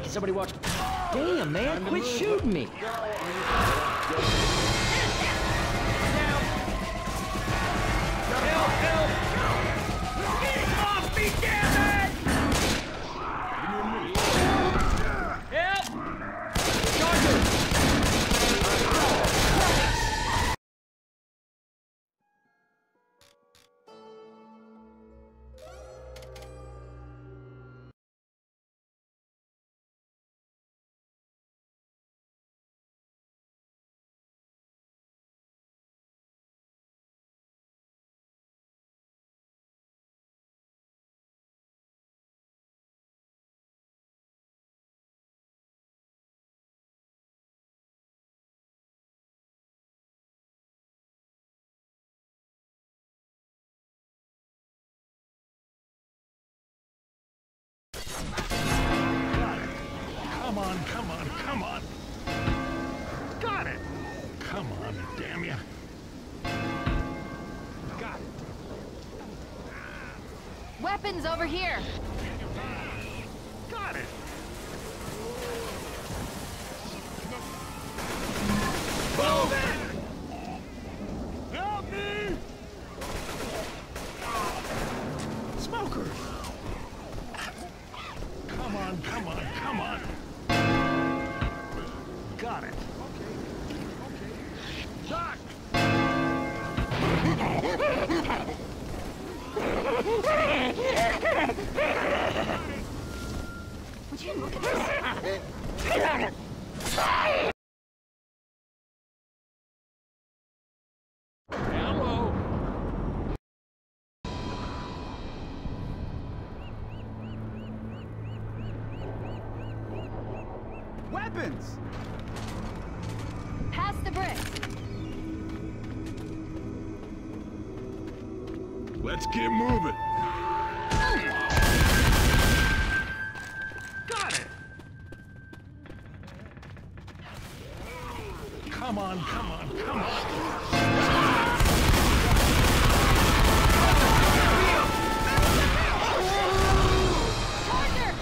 Somebody watch. Damn, man, quit shooting me. Come on, come on, come on. Got it. Come on, damn ya. Got it. Weapons over here. Got it. Move it! Help me! Smokers! Come on, come on, come on. Got it. Okay. Doc! Would you look at this? Hello! Weapons! Pass the brick. Let's get moving. Got it! Come on, come on, come on. Charger!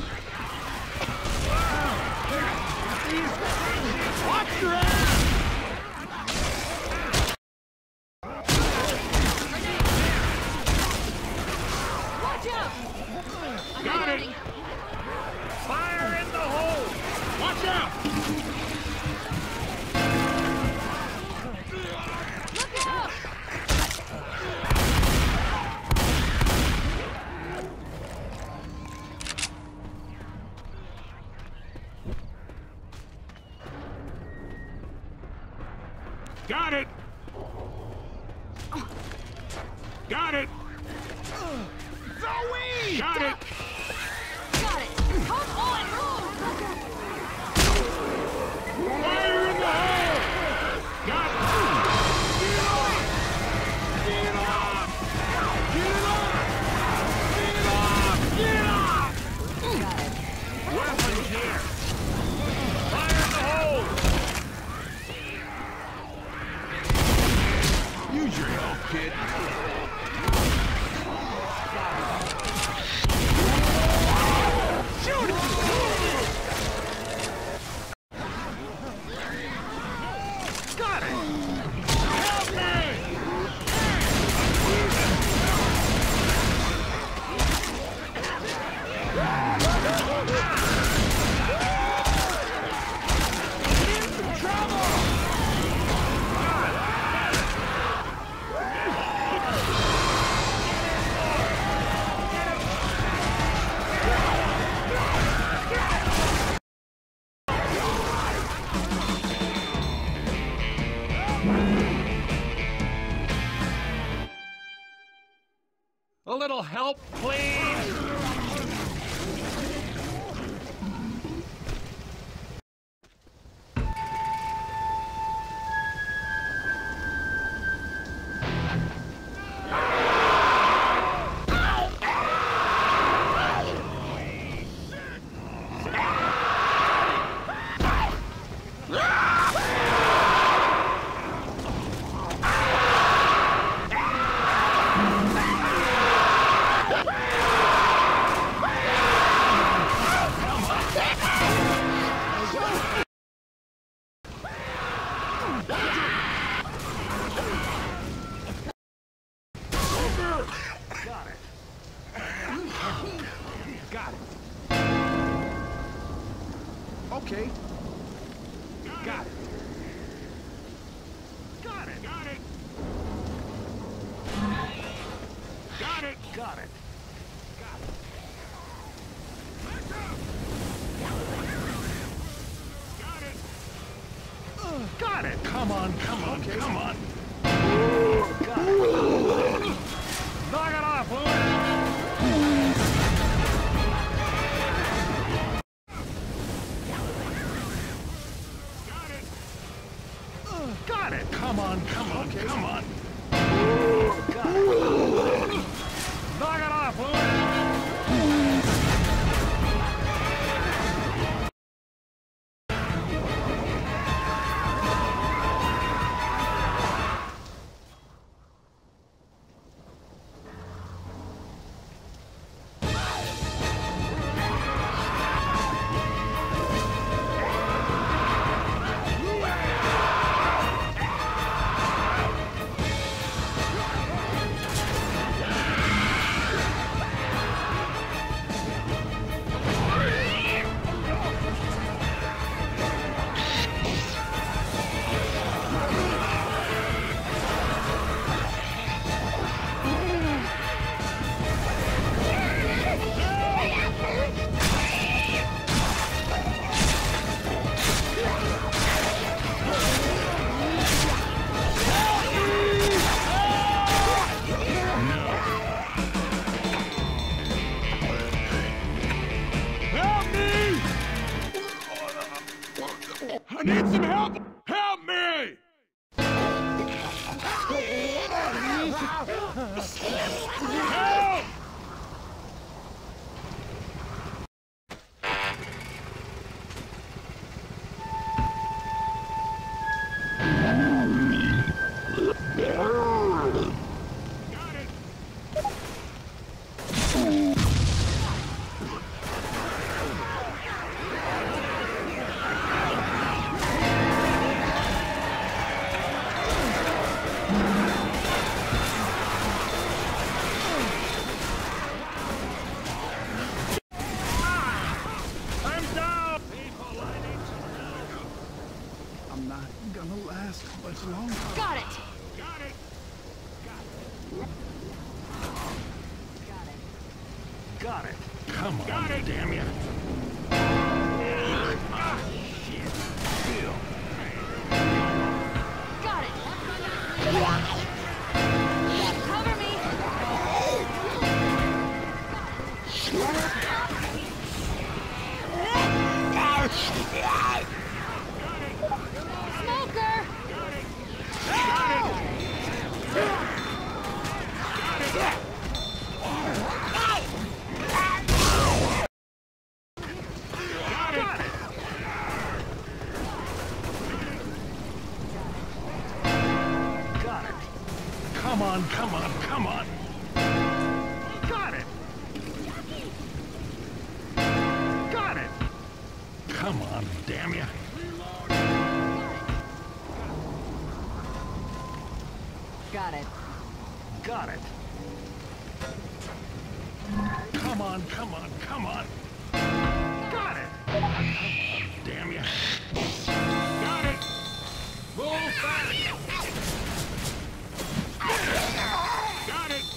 Watch your ass! Watch out! Got it! Fire in the hole! Watch out! Look out! Got it! Got it! Zoe! Got it! Got it! Come on, move! Fire in the hole! Got it! Get off! Get off! Get off! Get off! Get off! Got it. Weapons here! Fire in the hole! Use your health, kid. Shoot it! Got it! Help me! Trouble! A little help, please! Got it. Got it. Okay. Got it. Got it. Got it. Got it. Got it. Got it! Come on, come on, okay. Come on! Got it! Knock it off, Louis! Got it! Got it! Come on, come on, okay. Come on! Got it! Knock it off, Louis! I need some help! Help me! Help! I'm not gonna last much longer. Got it. Got it! Got it! Come on, damn you! Ah, shit! Feel. Got it. Cover me. Smoker. Come on, come on, come on! Got it! Got it! Come on, damn ya! Got it. Got it! Come on, come on, come on! Got it! Damn ya! Got it! Move fast! Got it!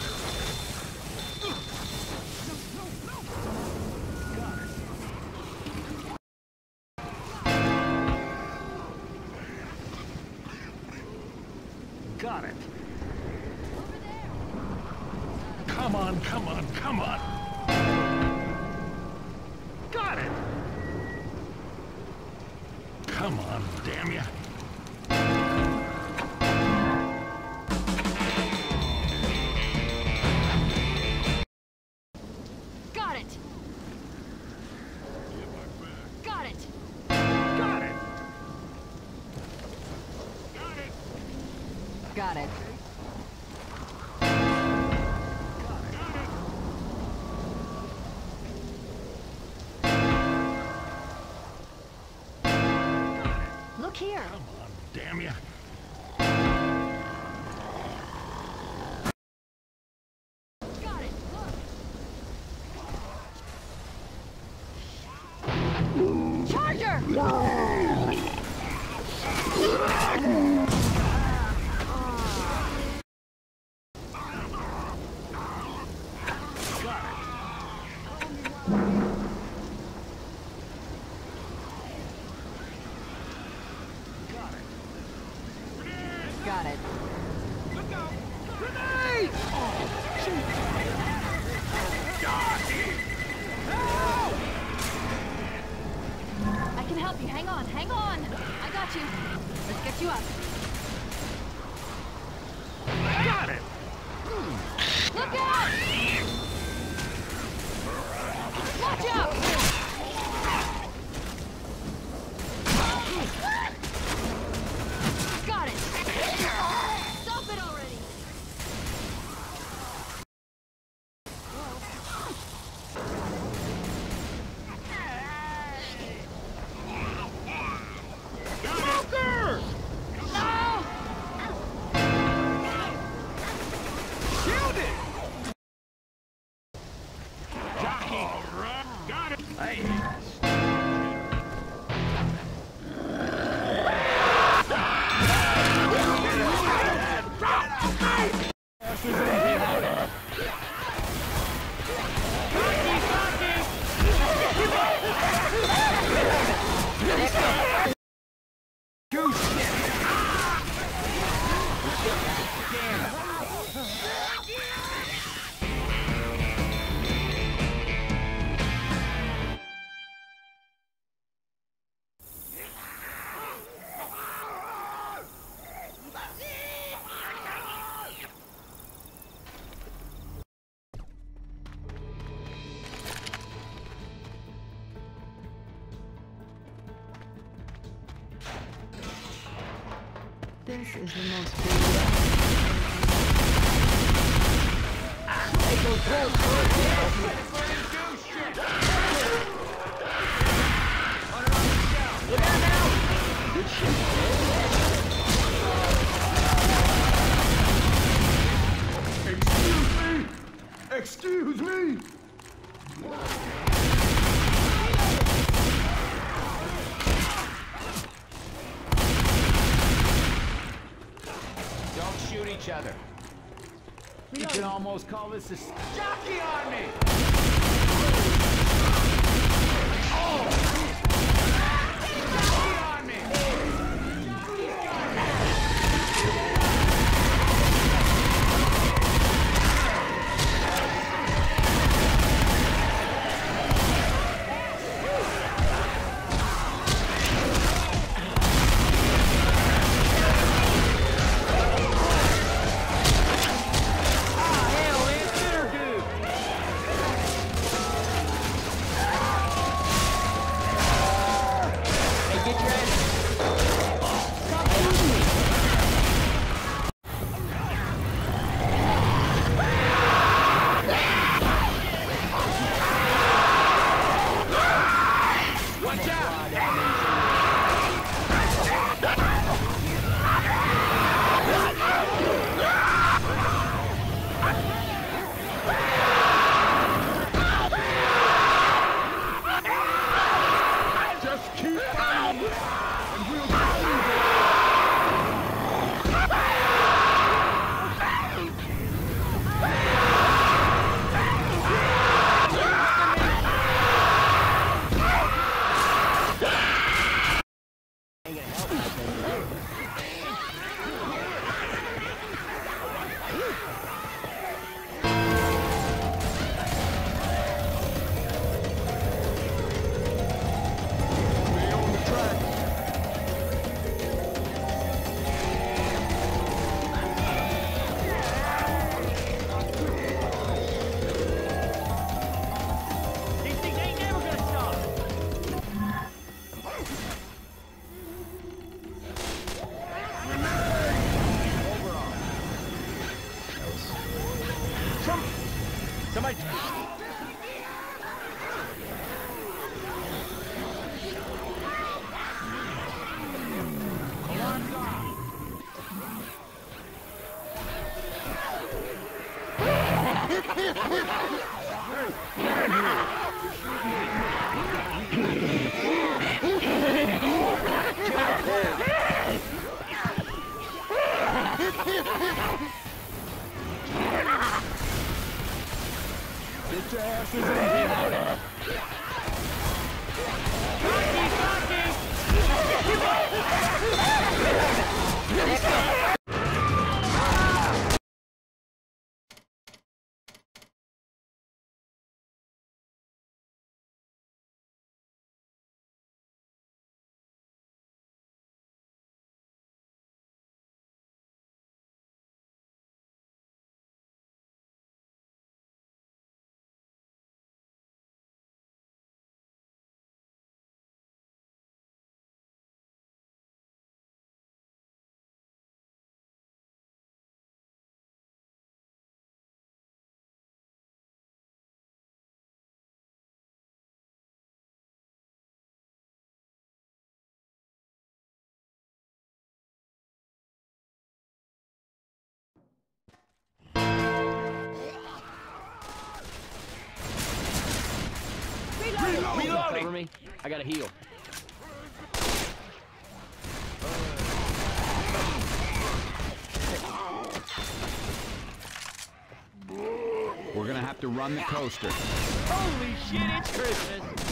Got it. Come on, come on, come on. Got it. Come on, damn ya. Got it. Got it. Got it. Got it. Look here. Come on, damn you. Got it. Charger! Got it. Grenade! Oh, shoot. I can help you. Hang on, hang on. I got you. Let's get you up. Got it! Look out! Watch out! Got it! Stop it already! Walker! No! Killed it! Jockey! Got it! Hey! This is the most Good shit. Excuse me! Don't shoot each other. You can almost call this a jockey on me. Jockey on me. Get your asses in here. Reloading! Cover me. I gotta heal. We're gonna have to run the coaster. Holy shit, it's Christmas!